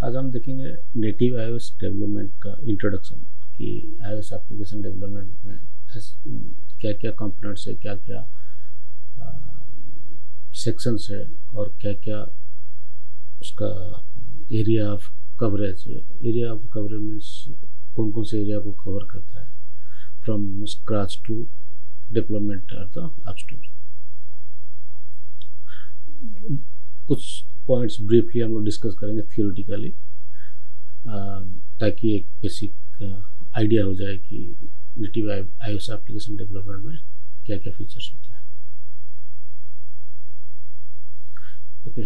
आज हम देखेंगे नेटिव iOS डेवलपमेंट का इंट्रोडक्शन कि iOS एप्लीकेशन डेवलपमेंट में क्या क्या कंपोनेंट्स है, क्या क्या सेक्शंस है और क्या क्या उसका एरिया ऑफ कवरेज है। एरिया ऑफ कवरेज मीन्स कौन कौन से एरिया को कवर करता है from scratch to development at the app store. कुछ पॉइंट्स ब्रीफली हम लोग डिस्कस करेंगे थियोरेटिकली, ताकि एक बेसिक आइडिया हो जाए कि नेटिव iOS एप्लीकेशन डेवलपमेंट में क्या क्या फीचर्स होता है। ओके,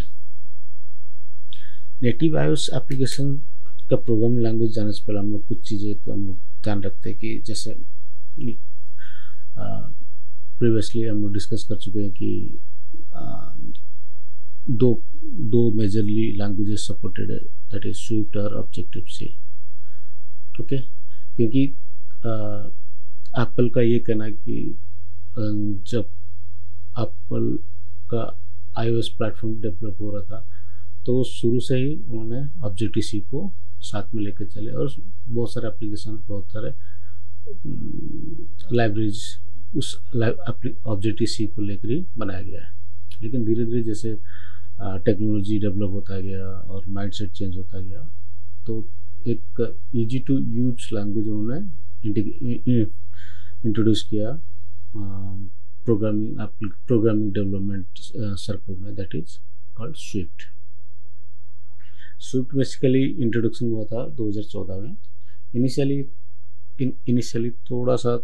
नेटिव iOS एप्लीकेशन का प्रोग्रामिंग लैंग्वेज जाने से पहले हम लोग कुछ चीज़ें तो हम लोग ध्यान रखते हैं कि जैसे प्रीवियसली हम लोग डिस्कस कर चुके हैं कि दो मेजरली लैंग्वेजेस सपोर्टेड है, दैट इज स्विफ्ट और ऑब्जेक्टिव सी। ओके, क्योंकि एप्पल का ये कहना है कि जब एप्पल का iOS प्लेटफॉर्म डेवलप हो रहा था तो शुरू से ही उन्होंने ऑब्जेक्टिव सी को साथ में लेकर चले और बहुत सारे एप्लीकेशन, बहुत सारे लाइब्रेरीज उस ऑब्जेक्टिव सी को लेकर ही बनाया गया है। लेकिन धीरे धीरे जैसे टेक्नोलॉजी डेवलप होता गया और माइंडसेट चेंज होता गया तो एक इजी टू यूज लैंग्वेज उन्होंने इंट्रोड्यूस किया प्रोग्रामिंग डेवलपमेंट सर्कल में, that is called Swift. Swift basically introduction हुआ था 2014 में। इनिशियली थोड़ा सा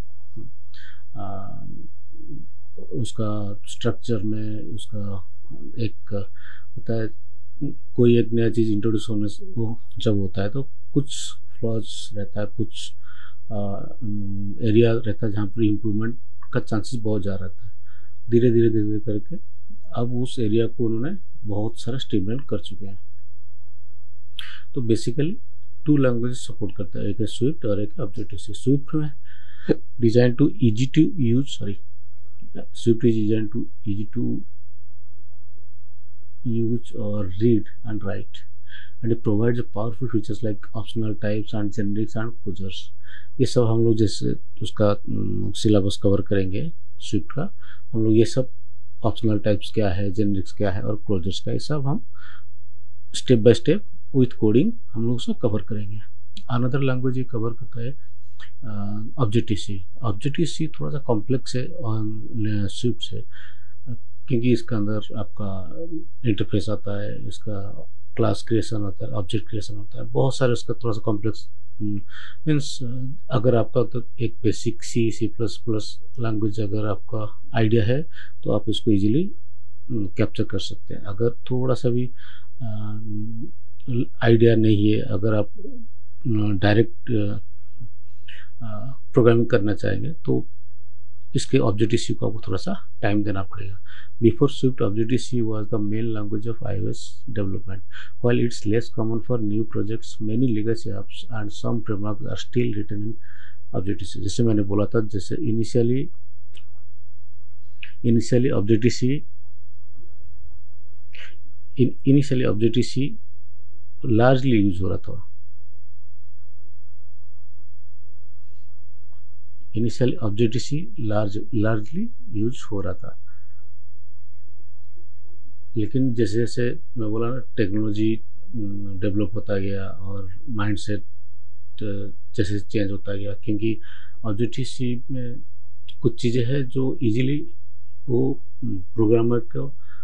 उसका स्ट्रक्चर में उसका एक होता है, कोई एक नया चीज़ इंट्रोड्यूस होने से वो जब होता है तो कुछ फ्लॉज रहता है, कुछ एरिया रहता है जहाँ पर इम्प्रूवमेंट का चांसेस बहुत ज़्यादा रहता है। धीरे धीरे करके अब उस एरिया को उन्होंने बहुत सारा स्टेबल कर चुके हैं। तो बेसिकली टू लैंग्वेजेस सपोर्ट करता है, एक है स्विफ्ट और एक है ऑब्जेक्टिव सी। स्विफ्ट में design to easy to use, Swift is designed to easy to use or read and write, and it provides powerful features like optional types and generics and closures। ये सब हम लोग जैसे उसका syllabus cover करेंगे Swift का, हम लोग ये सब ऑप्शनल टाइप्स क्या है, जेनरिक्स क्या है और क्लोजर्स का, ये सब हम step by step with coding हम लोग उसको कवर करेंगे। अनदर लैंग्वेज ये कवर करता है ऑब्जेक्टिव सी। ऑब्जेक्टिव सी थोड़ा सा कॉम्प्लेक्स है स्विफ्ट से, क्योंकि इसके अंदर आपका इंटरफेस आता है, इसका क्लास क्रिएशन होता है, ऑब्जेक्ट क्रिएशन होता है, बहुत सारे उसका थोड़ा सा कॉम्प्लेक्स मीन्स अगर आपका तो एक बेसिक C++ लैंग्वेज अगर आपका आइडिया है तो आप इसको इजीली कैप्चर कर सकते हैं। अगर थोड़ा सा भी आइडिया नहीं है, अगर आप डायरेक्ट प्रोग्रामिंग करना चाहेंगे तो इसके ऑब्जेक्टिव सी को आपको थोड़ा सा टाइम देना पड़ेगा। Before Swift, Objective C was the main language of iOS development. While it's less common for new projects, many legacy apps and some frameworks are still written in Objective C. जैसे मैंने बोला था, जैसे initially Objective C largely use हो रहा था। Initial Objective C largely use हो रहा था, लेकिन जैसे जैसे मैं बोला ना, टेक्नोलॉजी डेवलप होता गया और माइंडसेट जैसे चेंज होता गया, क्योंकि ऑब्जेक्टिव सी में कुछ चीज़ें हैं जो इजीली वो प्रोग्रामर को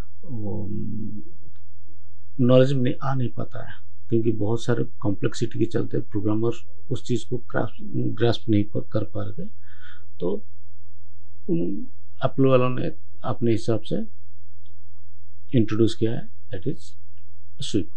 नॉलेज में आ नहीं पाता है, क्योंकि बहुत सारे कॉम्प्लेक्सिटी के चलते प्रोग्रामर उस चीज़ को ग्रास्प नहीं कर पा रहे थे। तो एप्पल वालों ने अपने हिसाब से इंट्रोड्यूस किया है, दैट इज स्विफ्ट।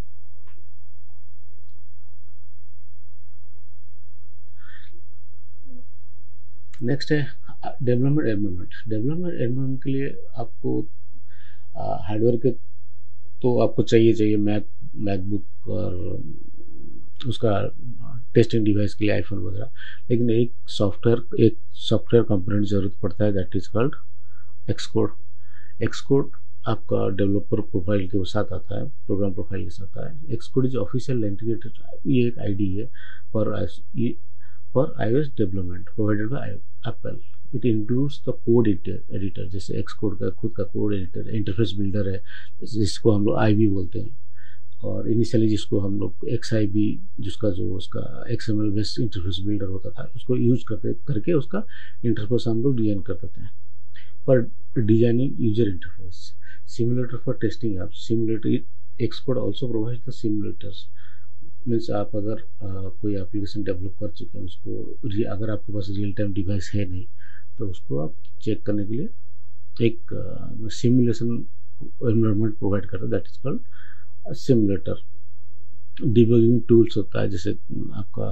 नेक्स्ट है डेवलपमेंट एनवायरनमेंट। डेवलपमेंट एनवायरनमेंट के लिए आपको हार्डवेयर के तो आपको चाहिए मैकबुक और उसका टेस्टिंग डिवाइस के लिए आईफोन वगैरह, लेकिन एक सॉफ्टवेयर कंपोनेंट जरूरत पड़ता है, that is called Xcode. Xcode आपका डेवलपर प्रोफाइल के साथ आता है, प्रोग्राम प्रोफाइल के साथ आता है। एक्सकोड इज ऑफिशियल इंटीग्रेटेड, ये एक आईडी है for iOS development provided by Apple. It includes the code editor, जैसे एक्सकोड का खुद का कोड एडिटर, इंटरफेस बिल्डर है जिसको हम लोग IB बोलते हैं, और इनिशियली जिसको हम लोग XIB, जिसका जो उसका XML बेस्ड इंटरफेस बिल्डर होता था, उसको यूज करके उसका इंटरफेस हम लोग डिजाइन करते थे। पर designing user interface, simulator for testing app, simulator Xcode also provide the simulators. Means आप अगर कोई एप्लीकेशन डेवलप कर चुके हैं, उसको अगर आपके पास रियल टाइम डिवाइस है नहीं, तो उसको आप चेक करने के लिए एक सिमुलेशन एनवायरनमेंट प्रोवाइड करता है, that is called simulator. Debugging tools होता है, जैसे आपका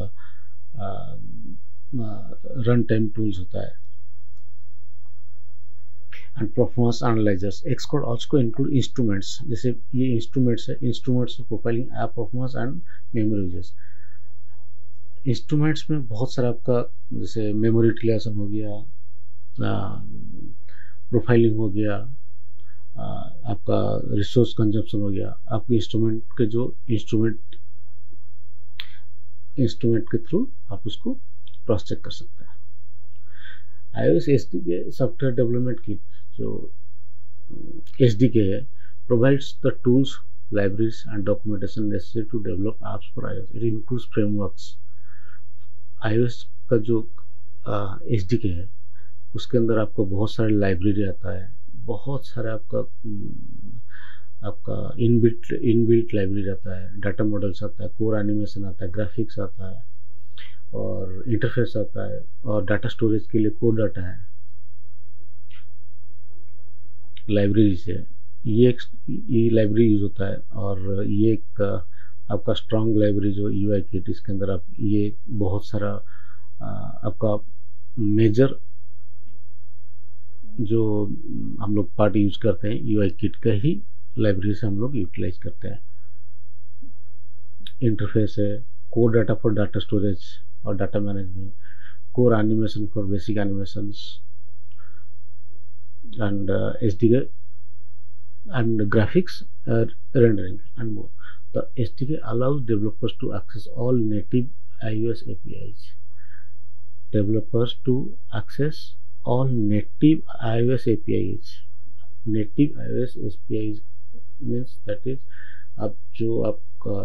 रन टाइम टूल्स होता है, and performance analysers. Xcode also include instruments, जैसे ये इंस्ट्रूमेंट्स है, instruments for profiling app performance and memory uses. Instruments में बहुत सारा आपका, जैसे मेमोरी यूटिलाइजेशन हो गया, प्रोफाइलिंग हो गया, आपका रिसोर्स कंजप्शन हो गया। आपके इंस्ट्रूमेंट के जो इंस्ट्रूमेंट के थ्रू आप उसको क्रॉस चेक कर सकते हैं। iOS SDK software development kit, जो SDK है, provides the tools, libraries and documentation necessary to develop apps for iOS। It includes frameworks. iOS का जो SDK है, उसके अंदर आपको बहुत सारे लाइब्रेरी आता है, बहुत सारे आपका इनबिल्ट लाइब्रेरी आता है, डाटा मॉडल्स आता है, कोर एनिमेशन आता है, ग्राफिक्स आता है, और इंटरफेस आता है, और डाटा स्टोरेज के लिए कोर डाटा है, लाइब्रेरी से ये लाइब्रेरी यूज होता है। और ये एक आपका स्ट्रॉन्ग लाइब्रेरी जो UI किट, इसके अंदर आप ये बहुत सारा आपका मेजर जो हम लोग पार्ट यूज करते हैं UI किट का ही लाइब्रेरी से हम लोग यूटिलाइज करते हैं। इंटरफेस है, core data for data storage और data management, core animation for basic animations, and SDK and graphics rendering and more. The SDK allows developers to access all native iOS APIs. Developers to access all native iOS APIs. Native iOS APIs means that is आप जो आपका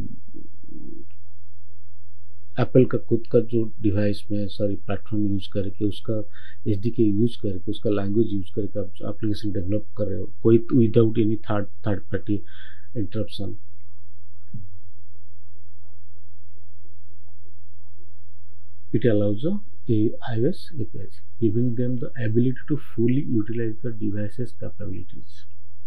Apple का खुद का जो device में platform use करके, उसका SDK यूज करके, उसका लैंग्वेज यूज करके आप एप्लीकेशन डेवलप कर रहे हो, कोई without any third party interruption. It allows the iOS APIs, giving them the ability to fully utilize the device's capabilities.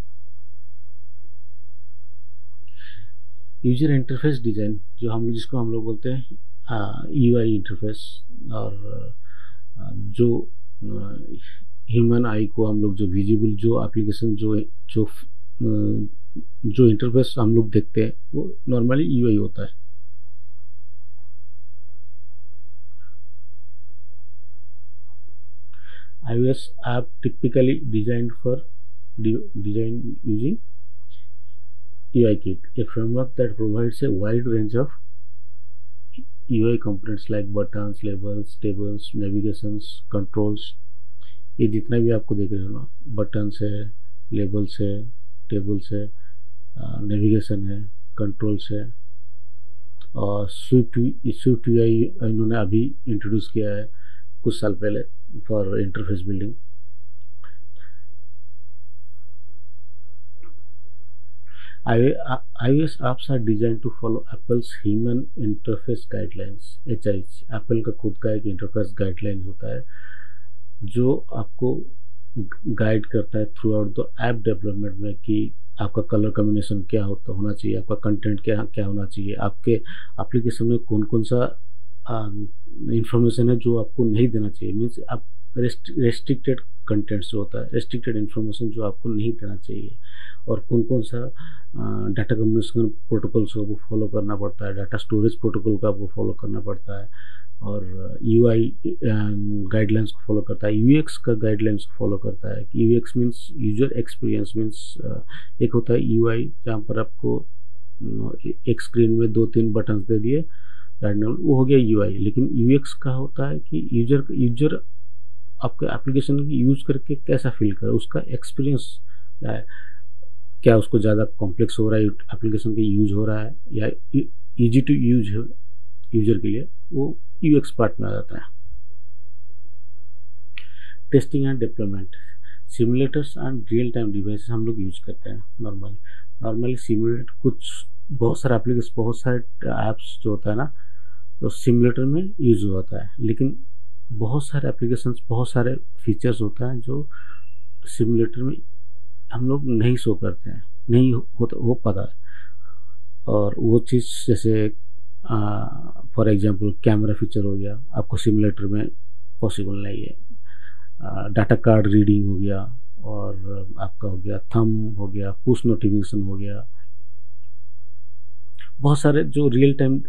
User interface design, जिसको हम लोग बोलते हैं UI इंटरफेस, और जो ह्यूमन आई को हम लोग जो विजिबल जो एप्लीकेशन जो इंटरफेस हम लोग देखते हैं, वो नॉर्मली UI होता है। iOS app typically designed for design using UI kit, a framework that provides a wide range of UI components like buttons, labels, tables, navigations, controls। ये जितना भी आपको देख रहे हो ना, बटन्स है, लेबल्स है, टेबल्स है, नेविगेशन है, कंट्रोल्स है, और स्विफ्ट UI इन्होंने अभी इंट्रोड्यूस किया है कुछ साल पहले for interface building. iOS apps are designed to follow Apple's Human Interface Guidelines (HIG). Apple का खुद का एक इंटरफेस गाइडलाइन होता है जो आपको गाइड करता है throughout the app development में, कि आपका कलर कॉम्बिनेशन क्या होना चाहिए, आपका कंटेंट क्या होना चाहिए, आपके एप्लीकेशन में कौन कौन सा इंफॉर्मेशन है जो आपको नहीं देना चाहिए। मीन्स आप रेस्ट्रिक्टेड कंटेंट्स जो होता है, रेस्ट्रिक्टेड इंफॉर्मेशन जो आपको नहीं देना चाहिए, और कौन कौन सा डाटा कम्युनिकेशन प्रोटोकॉल्स को फॉलो करना पड़ता है, डाटा स्टोरेज प्रोटोकॉल का आपको फॉलो करना पड़ता है, और यूआई गाइडलाइंस को फॉलो करता है, यूएक्स का गाइडलाइंस को फॉलो करता है। UX means user experience means एक होता है यूआई जहाँ पर आपको एक स्क्रीन में 2-3 बटन्स दे दिए, वो हो गया यूआई। लेकिन यूएक्स का होता है कि यूजर आपके एप्लीकेशन की यूज करके कैसा फील करे, उसका एक्सपीरियंस क्या है, क्या उसको ज़्यादा कॉम्प्लेक्स हो रहा है एप्लीकेशन के यूज हो रहा है या इजी टू यूज है यूजर के लिए, वो यूएक्स पार्ट में आ जाता है। Testing and development, simulators and real time devices हम लोग यूज करते हैं नॉर्मली सिमुलेटर कुछ बहुत सारे एप्लीकेशन, बहुत सारे ऐप्स जो होता है ना, तो सिमुलेटर में यूज होता है। लेकिन बहुत सारे एप्लीकेशंस, बहुत सारे फीचर्स होता है जो सिमुलेटर में हम लोग नहीं शो करते हैं, नहीं हो पाता है। और वो चीज़ जैसे फॉर एग्जांपल कैमरा फीचर हो गया, आपको सिमुलेटर में पॉसिबल नहीं है। डाटा कार्ड रीडिंग हो गया, और आपका हो गया थंब हो गया, पुश नोटिफिकेशन हो गया, बहुत सारे जो रियल टाइम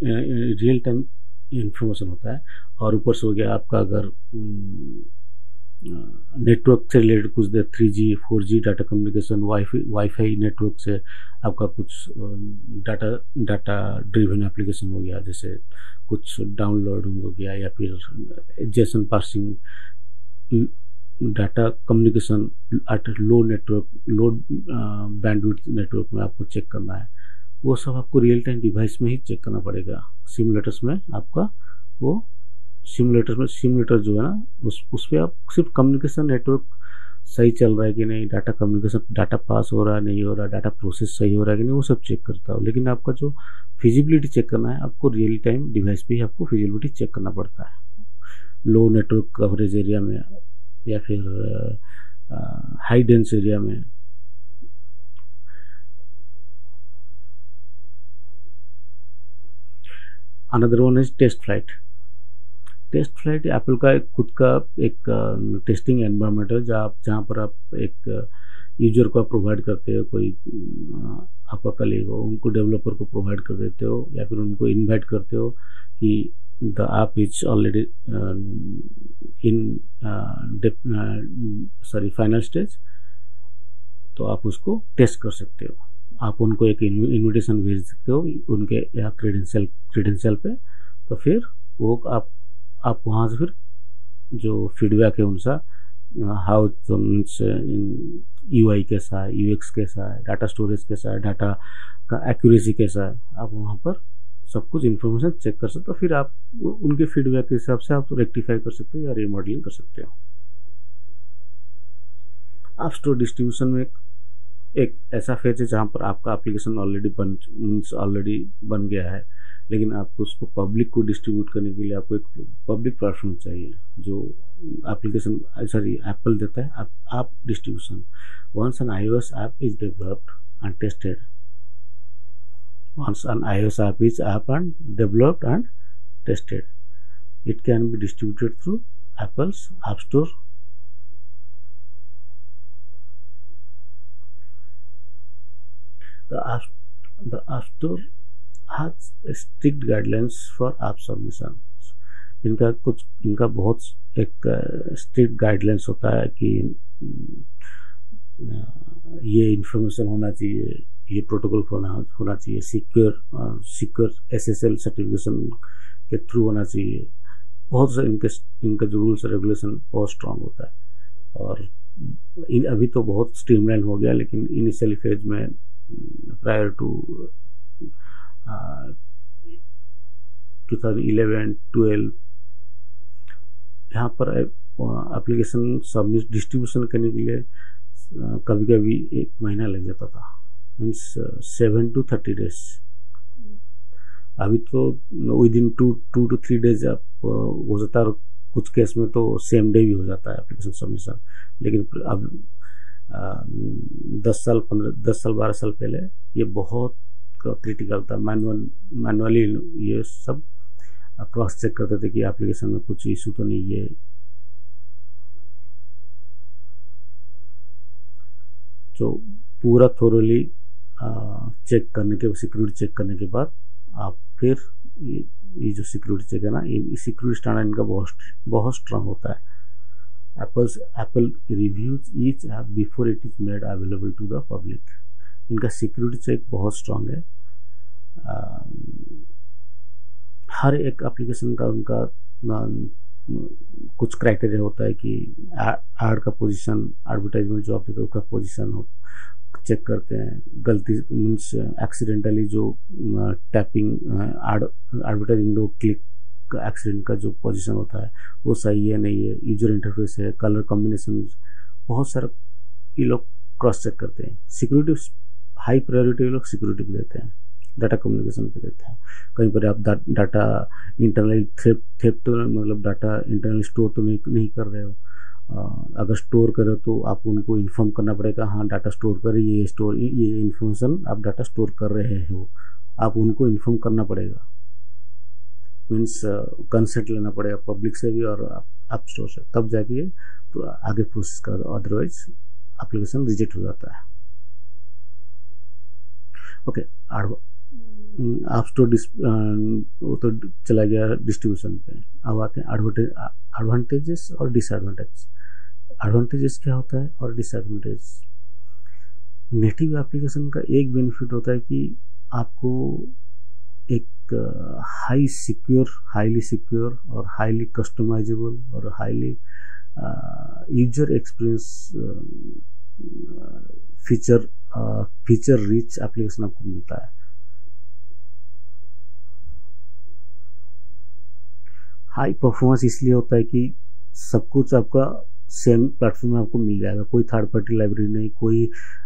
इंफॉर्मेशन होता है। और ऊपर से हो गया आपका अगर नेटवर्क से रिलेटेड कुछ 3G 4G data communication, wifi network से आपका कुछ डाटा ड्रिवन एप्लीकेशन हो गया, जैसे कुछ डाउनलोडिंग हो गया, या फिर JSON parsing data communication at low bandwidth network में आपको चेक करना है। वो सब आपको रियल टाइम डिवाइस में ही चेक करना पड़ेगा। सिमुलेटर्स में आपका वो सिमुलेटर जो है ना, उस पर आप सिर्फ कम्युनिकेशन नेटवर्क सही चल रहा है कि नहीं, डाटा कम्युनिकेशन, डाटा पास हो रहा है नहीं हो रहा, डाटा प्रोसेस सही हो रहा है कि नहीं, वो सब चेक करता हो। लेकिन आपका जो फिजिबिलिटी चेक करना है, आपको रियल टाइम डिवाइस पे ही आपको फिजिबिलिटी चेक करना पड़ता है, लो नेटवर्क कवरेज एरिया में या फिर हाई डेंस एरिया में। Another one is TestFlight. Apple का एक खुद का एक टेस्टिंग एनवायरनमेंट है, जहाँ पर आप एक यूजर को प्रोवाइड करते हो, कोई आपका कलीग हो, उनको डेवलपर को प्रोवाइड कर देते हो, या फिर उनको इनवाइट करते हो कि the app is already in final stage, तो आप उसको टेस्ट कर सकते हो। आप उनको एक इनविटेशन भेज सकते हो उनके या क्रेडेंशियल पे, तो फिर वो आप वहाँ से फिर जो फीडबैक है उनसा, हाउ मीन्स यूआई कैसा है, यूएक्स कैसा है, डाटा स्टोरेज कैसा है, डाटा का एक्यूरेसी कैसा है, आप वहाँ पर सब कुछ इन्फॉर्मेशन चेक कर सकते हो। फिर आप उनके फीडबैक के हिसाब से आप रेक्टिफाई कर सकते हो या रीमॉडलिंग कर सकते हो। आप स्टोर डिस्ट्रीब्यूशन में एक ऐसा फेज है जहाँ पर आपका एप्लीकेशन ऑलरेडी बन गया है, लेकिन आपको उसको पब्लिक को डिस्ट्रीब्यूट करने के लिए आपको एक पब्लिक प्लेटफॉर्म चाहिए, जो एप्लीकेशन एप्पल देता है app distribution. Once an iOS app is developed and tested, once an iOS app is developed and tested, it can be distributed through Apple's App Store. The App Store has strict guidelines for app submissions. इनका बहुत एक strict guidelines होता है कि ये information होना चाहिए, ये प्रोटोकॉल होना चाहिए, सिक्योर SSL सर्टिफिकेशन के थ्रू होना चाहिए। बहुत से इनका जो रूल्स रेगुलेशन बहुत स्ट्रांग होता है। और अभी तो बहुत स्ट्रीमलाइन हो गया, लेकिन इनिशियली फेज में प्रायर टू 2011-12 यहाँ पर एप्लीकेशन सबमिट डिस्ट्रीब्यूशन करने के लिए कभी कभी 1 महीना लग जाता था, मीन्स 7 to 30 days। अभी तो विद इन 2 to 3 days आप हो जाता है, कुछ केस में तो सेम डे भी हो जाता है एप्लीकेशन सबमिशन। लेकिन अब 10 साल 12 साल पहले ये बहुत क्रिटिकल था। मैनुअली ये सब क्रॉस चेक करते थे कि एप्लीकेशन में कुछ इशू तो नहीं है। तो पूरा थोरली चेक करने के, सिक्योरिटी चेक करने के बाद आप फिर ये जो सिक्योरिटी चेक है ना, ये सिक्योरिटी स्टैंडर्ड इनका बहुत स्ट्रांग होता है। Apple reviews each app before it is made available to the public. इनका सिक्योरिटी चेक बहुत स्ट्रांग है। हर एक एप्लीकेशन का उनका कुछ क्राइटेरिया होता है कि ऐड का पोजीशन, एडवर्टाइजमेंट जो आप देते हैं उसका पोजीशन हो चेक करते हैं। गलती मीन्स एक्सीडेंटली जो टैपिंग एडवर्टाइजमेंट क्लिक एक्सीडेंट का जो पोजीशन होता है वो सही है नहीं है, यूजर इंटरफेस है, कलर कॉम्बिनेशन, बहुत सारा ये लोग क्रॉस चेक करते हैं। सिक्योरिटी हाई प्रायोरिटी लोग सिक्योरिटी पे देते हैं, डाटा कम्युनिकेशन पे देते हैं। कहीं पर आप डाटा इंटरनली थेफ्ट मतलब डाटा इंटरनली स्टोर तो नहीं कर रहे हो। अगर स्टोर करो तो आप उनको इन्फॉर्म करना पड़ेगा, हाँ डाटा स्टोर करें, ये इन्फॉर्मेशन आप डाटा स्टोर कर रहे हो, आप उनको इन्फॉर्म करना पड़ेगा। मीन्स कंसेंट लेना पड़ेगा पब्लिक से भी और ऐप स्टोर से, तब जाके तो आगे प्रोसेस कर, अदरवाइज एप्लीकेशन रिजेक्ट हो जाता है। ओके, ऐप स्टोर वो तो चला गया डिस्ट्रीब्यूशन पे। अब आते हैं एडवांटेजेस और डिसएडवांटेज। एडवांटेजेस क्या होता है और डिसएडवांटेज। नेटिव एप्लीकेशन का एक बेनिफिट होता है कि आपको एक हाईली सिक्योर और हाईली कस्टमाइजेबल और highly user experience feature rich application आपको मिलता है। हाई परफॉर्मेंस इसलिए होता है कि सब कुछ आपका सेम प्लेटफॉर्म में आपको मिल जाएगा, कोई थर्ड पार्टी लाइब्रेरी नहीं, कोई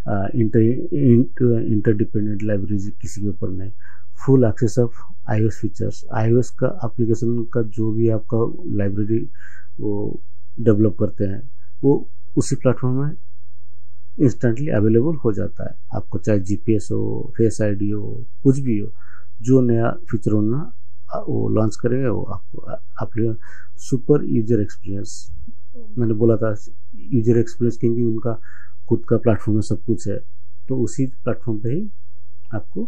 इंटरडिपेंडेंट लाइब्रेरी किसी के ऊपर नहीं। Full access of iOS features, iOS का एप्लीकेशन का जो भी आपका लाइब्रेरी वो डेवलप करते हैं वो उसी प्लेटफॉर्म में इंस्टेंटली अवेलेबल हो जाता है। आपको चाहे GPS हो, फेस ID हो, कुछ भी हो, जो नया फीचर होना वो लॉन्च करेंगे वो आपको सुपर यूजर एक्सपीरियंस। मैंने बोला था यूजर एक्सपीरियंस क्योंकि उनका खुद का प्लेटफॉर्म में सब कुछ है, तो उसी प्लेटफॉर्म पे ही आपको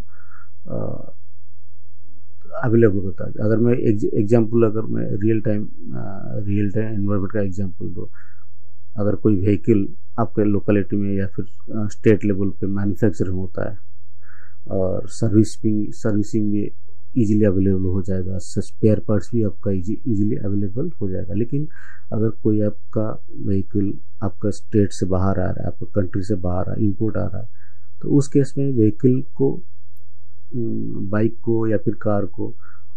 अवेलेबल होता है। अगर मैं एग्जांपल अगर मैं रियल टाइम एनवायरनमेंट का एग्जांपल दूँ, अगर कोई व्हीकल आपके लोकेलिटी में या फिर स्टेट लेवल पे मैन्युफैक्चरिंग होता है और सर्विसिंग भी इजीली अवेलेबल हो जाएगा, स्पेयर पार्ट्स भी आपका इजीली अवेलेबल हो जाएगा। लेकिन अगर कोई आपका व्हीकल आपका स्टेट से बाहर आ रहा है, आपका कंट्री से बाहर इंपोर्ट आ रहा है, तो उस केस में व्हीकल को, बाइक को या फिर कार को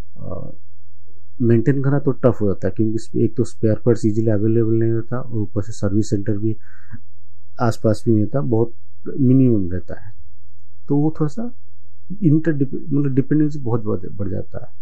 मेंटेन करना तो टफ हो जाता है, क्योंकि एक तो स्पेयर पार्ट्स इजीली अवेलेबल नहीं होता और ऊपर से सर्विस सेंटर भी आसपास भी नहीं होता, बहुत मिनिमम रहता है। तो वो थोड़ा सा मतलब डिपेंडेंसी बहुत बढ़ जाता है।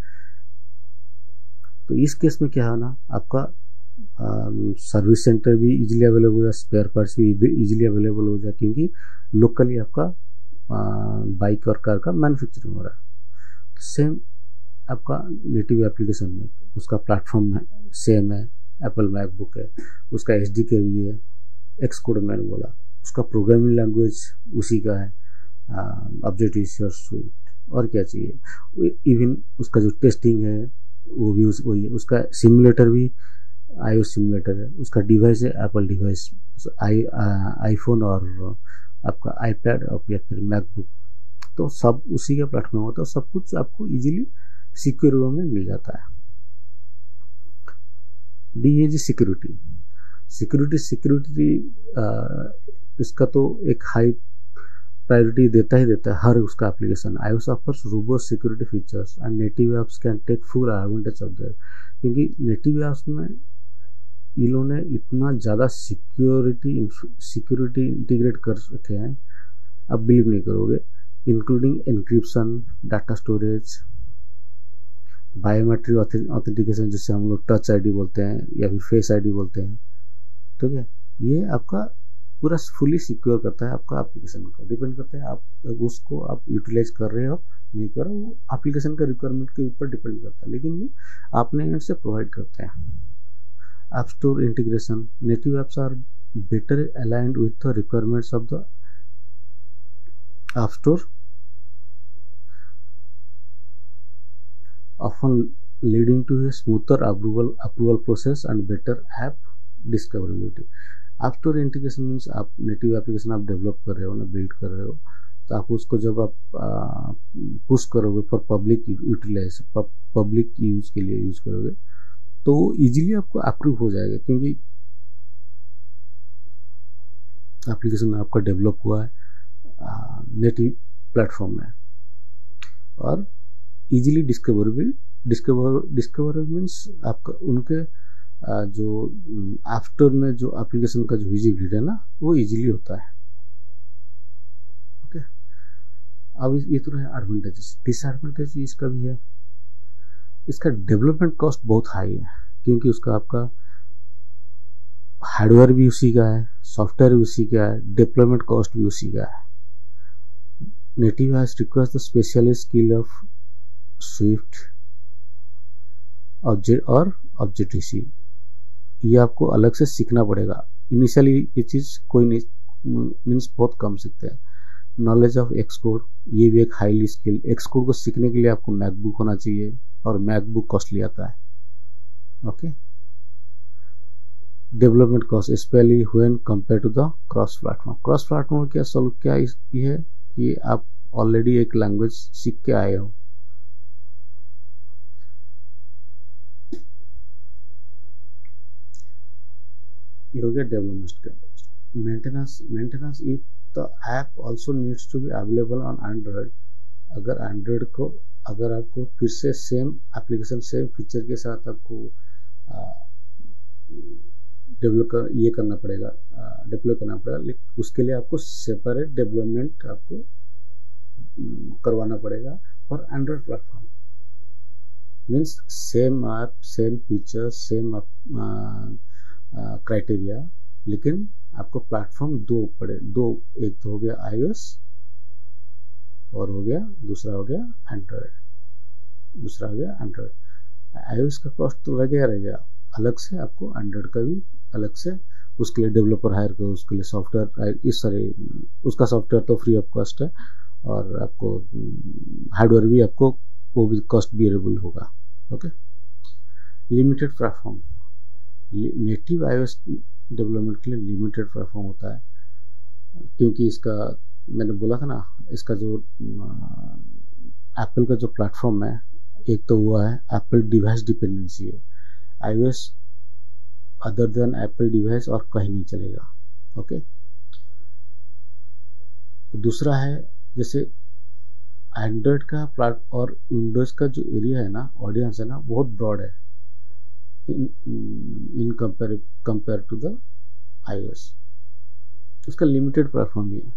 तो इस केस में क्या है ना, आपका सर्विस सेंटर भी इजीली अवेलेबल हो जाए, स्पेयर पार्ट्स भी इजीली अवेलेबल हो जाए, क्योंकि लोकली आपका बाइक और कार का मैन्युफैक्चरिंग हो रहा है। तो सेम आपका नेटिव एप्लीकेशन में उसका प्लेटफॉर्म है सेम है, एप्पल मैकबुक है, उसका SDK भी है, एक्सकोड मैंने बोला, उसका प्रोग्रामिंग लैंग्वेज उसी का है, ऑब्जेक्टिव स्वीट, और क्या चाहिए। इवन उसका जो टेस्टिंग है वो भी वही है, उसका सिमुलेटर भी iOS सिमुलेटर है, उसका डिवाइस है एप्पल डिवाइस, आईफोन और आपका आईपैड और या फिर मैकबुक, तो सब उसी का प्लेटफॉर्म होता है, सब कुछ आपको इजीली सिक्योर वे में मिल जाता है। DAG सिक्योरिटी इसका तो एक हाई प्रायोरिटी देता ही देता है हर उसका application. iOS offers robust security features and native apps can take full advantage of that. क्योंकि नेटिव ऐप्स में इन लोगों ने इतना ज़्यादा सिक्योरिटी इंटीग्रेट कर रखे हैं, आप बिलीव नहीं करोगे, including encryption, data storage, biometric authentication जिससे हम लोग टच ID बोलते हैं या फिर फेस ID बोलते हैं। ठीक है, ये आपका पूरा फुली सिक्योर करता है, आपका एप्लीकेशन को डिपेंड करता है आप उसको आप यूटिलाइज कर रहे हो नहीं कर रहे हो, वो एप्लीकेशन का रिक्वायरमेंट के ऊपर डिपेंड करता है, लेकिन ये आपने एंड से प्रोवाइड करते हैं। App store integration, native apps are better aligned with the requirements of the app store, often leading to a smoother approval process and better app discoverability. After integration means आप native application आप develop कर रहे हो ना, build कर रहे हो, तो आप उसको जब आप पुश करोगे for public utilise, public use के लिए यूज करोगे, तो इजीली आपको अप्रूव हो जाएगा, क्योंकि एप्लीकेशन आपका डेवलप हुआ है नेटिव प्लेटफॉर्म में, और इजीली डिस्कवरेबल मीन्स आपका उनके जो आफ्टर में जो एप्लीकेशन का जो विजिबिलिटी है ना, वो इजीली होता है। ओके, अब ये तो रहा एडवांटेजेस। डिसएडवांटेज इसका भी है, इसका डेवलपमेंट कॉस्ट बहुत हाई है, क्योंकि उसका आपका हार्डवेयर भी उसी का है, सॉफ्टवेयर भी उसी का है, डिप्लॉयमेंट कॉस्ट भी उसी का है। Native has requires the specialist skill of Swift Objective C, ये आपको अलग से सीखना पड़ेगा। इनिशियली ये चीज़ कोई नहीं, मीन्स बहुत कम सीखते हैं। नॉलेज ऑफ एक्सकोड, ये भी एक हाईली स्किल। एक्सकोड को सीखने के लिए आपको मैकबुक होना चाहिए, और मैकबुक कॉस्टली आता है। Okay, development cost specially when compare to the cross platform. Cross platform क्या ये है कि आप ऑलरेडी एक लैंग्वेज सीख के आए हो, ये हो गया डेवलपमेंट का। Maintenance if the app also needs to be available on Android. अगर आपको फिर से सेम एप्लीकेशन सेम फीचर के साथ आपको डिप्लॉय करना पड़ेगा, लेकिन उसके लिए आपको सेपरेट डेवलपमेंट आपको करवाना पड़ेगा for Android platform. Means same app, same feature, same criteria, लेकिन आपको प्लेटफॉर्म दो, एक तो हो गया iOS और दूसरा हो गया एंड्रॉयड। iOS का कॉस्ट तो रहेगा अलग से, आपको एंड्रॉयड का भी अलग से, उसके लिए डेवलपर हायर करो, उसके लिए सॉफ्टवेयर, इस तरह उसका सॉफ्टवेयर तो फ्री ऑफ कॉस्ट है, और आपको हार्डवेयर भी आपको वो भी कॉस्ट बियरेबल होगा। Okay, limited platform. Native iOS development के लिए लिमिटेड प्लेटफॉर्म होता है, क्योंकि इसका मैंने बोला था ना, इसका जो एप्पल का जो प्लेटफॉर्म है, एक तो हुआ है एप्पल डिवाइस डिपेंडेंसी है। iOS other than Apple device और कहीं नहीं चलेगा। ओके, दूसरा है जैसे एंड्रॉयड का और विंडोज का जो एरिया है ना, ऑडियंस है ना, बहुत ब्रॉड है in compare to the iOS। उसका लिमिटेड प्लेटफॉर्म भी है।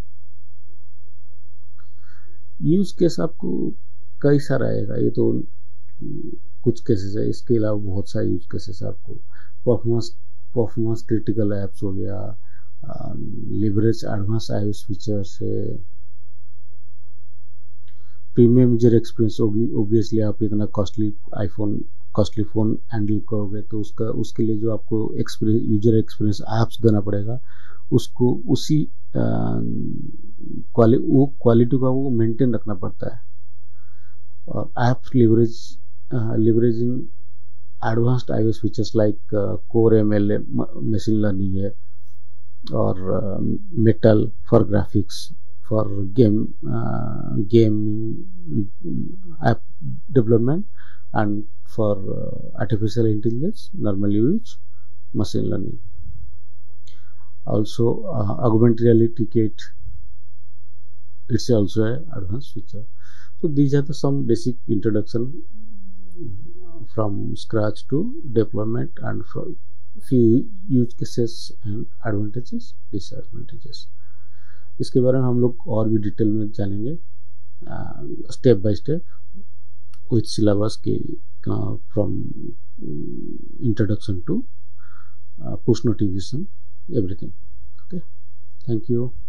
यूज केस आपको कई सारा आएगा, ये तो कुछ केसेस है, इसके अलावा बहुत सारे यूज केसेस आपको परफॉर्मेंस क्रिटिकल एप्स हो गया, लिवरेज एडवांस iOS फीचर्स है, प्रीमियम यूजर एक्सपीरियंस होगी। ऑब्वियसली आप इतना कॉस्टली फ़ोन हैंडल करोगे, तो उसके लिए जो आपको यूजर एक्सपीरियंस ऐप्स देना पड़ेगा, उसको उसी क्वालिटी का वो मेंटेन रखना पड़ता है। और apps leveraging advanced iOS features like core ML machine learning है, और Metal for graphics, for gaming app development, and for artificial intelligence normally use machine learning. Also augmented reality kit, it's also an advanced feature. So these are some basic introduction from scratch to deployment, and from few use cases and advantages, disadvantages. इसके बारे में हम लोग और भी detail में जानेंगे step by step, with syllabus from introduction to push notification, everything. Okay, thank you.